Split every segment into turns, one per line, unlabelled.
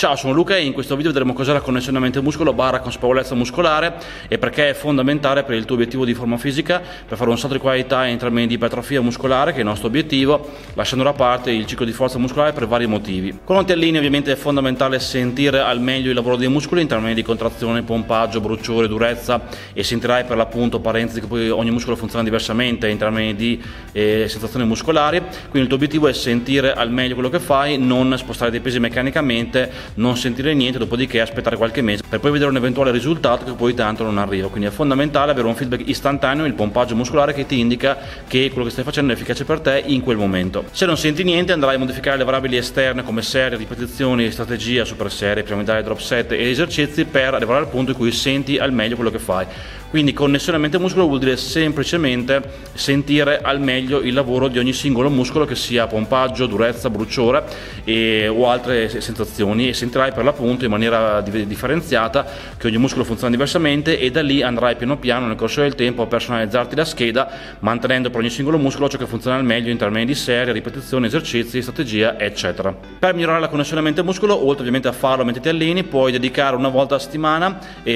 Ciao, sono Luca e in questo video vedremo cos'è la connessione mente-muscolo / consapevolezza muscolare e perché è fondamentale per il tuo obiettivo di forma fisica, per fare un salto di qualità in termini di ipertrofia muscolare, che è il nostro obiettivo, lasciando da parte il ciclo di forza muscolare per vari motivi. Quando ti allinei ovviamente è fondamentale sentire al meglio il lavoro dei muscoli in termini di contrazione, pompaggio, bruciore, durezza, e sentirai per l'appunto, parentesi, che poi ogni muscolo funziona diversamente in termini di sensazioni muscolari. Quindi il tuo obiettivo è sentire al meglio quello che fai, non spostare dei pesi meccanicamente, non sentire niente, dopodiché aspettare qualche mese per poi vedere un eventuale risultato che poi tanto non arriva. Quindi è fondamentale avere un feedback istantaneo, il pompaggio muscolare che ti indica che quello che stai facendo è efficace per te in quel momento. Se non senti niente, andrai a modificare le variabili esterne come serie, ripetizioni, strategia, super serie, piramidali, drop set e esercizi per arrivare al punto in cui senti al meglio quello che fai. Quindi connessione mente-muscolo vuol dire semplicemente sentire al meglio il lavoro di ogni singolo muscolo, che sia pompaggio, durezza, bruciore o altre sensazioni, e sentirai per l'appunto in maniera differenziata che ogni muscolo funziona diversamente, e da lì andrai piano piano nel corso del tempo a personalizzarti la scheda, mantenendo per ogni singolo muscolo ciò che funziona al meglio in termini di serie, ripetizioni, esercizi, strategia, eccetera. Per migliorare la connessione mente-muscolo, oltre ovviamente a farlo mentre ti alleni, puoi dedicare una volta a settimana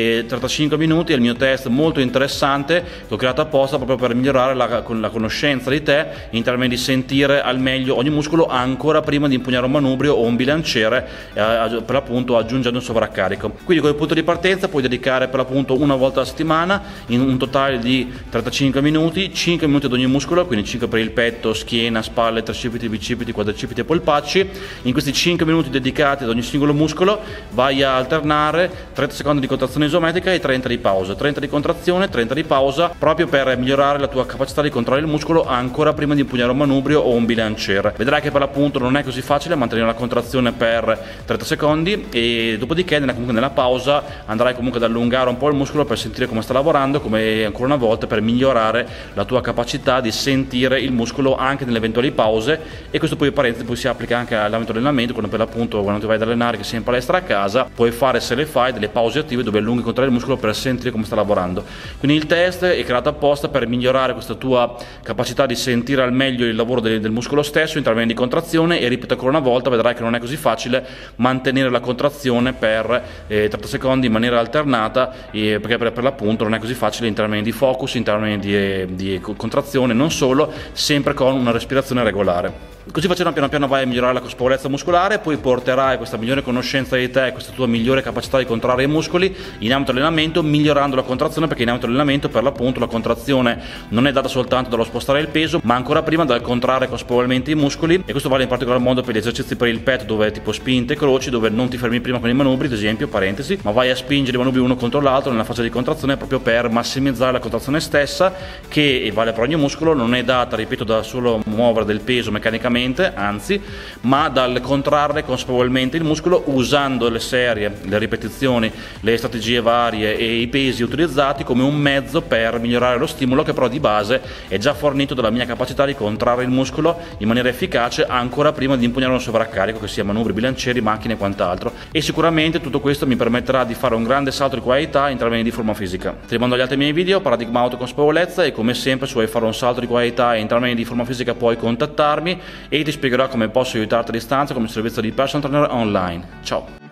35 minuti al mio test molto interessante che ho creato apposta proprio per migliorare la conoscenza di te in termini di sentire al meglio ogni muscolo ancora prima di impugnare un manubrio o un bilanciere, per l'appunto aggiungendo un sovraccarico. Quindi come punto di partenza puoi dedicare per l'appunto una volta alla settimana in un totale di 35 minuti, 5 minuti ad ogni muscolo, quindi 5 per il petto, schiena, spalle, tricipiti, bicipiti, quadricipiti e polpacci. In questi 5 minuti dedicati ad ogni singolo muscolo vai a alternare 30 secondi di contrazione isometrica e 30 di pausa, 30 di contrazione, 30 di pausa, proprio per migliorare la tua capacità di controllare il muscolo ancora prima di impugnare un manubrio o un bilanciere. Vedrai che per l'appunto non è così facile mantenere la contrazione per 30 secondi, e dopodiché nella pausa andrai comunque ad allungare un po' il muscolo per sentire come sta lavorando, come ancora una volta per migliorare la tua capacità di sentire il muscolo anche nelle eventuali pause. E questo poi poi si applica anche all'ambito dell'allenamento, quando per l'appunto quando ti vai ad allenare, che sei in palestra a casa, puoi fare, se le fai, delle pause attive dove allunghi e controlli il muscolo per sentire come sta lavorando. Quindi il test è creato apposta per migliorare questa tua capacità di sentire al meglio il lavoro del muscolo stesso in termini di contrazione, e ripeto ancora una volta, vedrai che non è così facile mantenere la contrazione per 30 secondi in maniera alternata, perché per l'appunto non è così facile in termini di focus, in termini di contrazione, non solo, sempre con una respirazione regolare. Così facendo piano piano vai a migliorare la consapevolezza muscolare, poi porterai questa migliore conoscenza di te, questa tua migliore capacità di controllare i muscoli in ambito allenamento, migliorando la contrazione, perché in ambito allenamento per l'appunto la contrazione non è data soltanto dallo spostare il peso, ma ancora prima dal contrarre consapevolmente i muscoli. E questo vale in particolar modo per gli esercizi per il petto, dove tipo spinte e croci, dove non ti fermi prima con i manubri, ad esempio, parentesi, ma vai a spingere i manubri uno contro l'altro nella fase di contrazione, proprio per massimizzare la contrazione stessa, che vale per ogni muscolo, non è data, ripeto, da solo muovere del peso meccanicamente, anzi, ma dal contrarre consapevolmente il muscolo usando le serie, le ripetizioni, le strategie varie e i pesi utilizzati come un mezzo per migliorare lo stimolo, che però di base è già fornito dalla mia capacità di contrarre il muscolo in maniera efficace ancora prima di impugnare un sovraccarico, che sia manubri, bilancieri, macchine e quant'altro. E sicuramente tutto questo mi permetterà di fare un grande salto di qualità in termini di forma fisica. Ti rimando agli altri miei video, Paradigma Autoconsapevolezza, e come sempre se vuoi fare un salto di qualità in termini di forma fisica puoi contattarmi e ti spiegherò come posso aiutarti a distanza come servizio di personal trainer online. Ciao!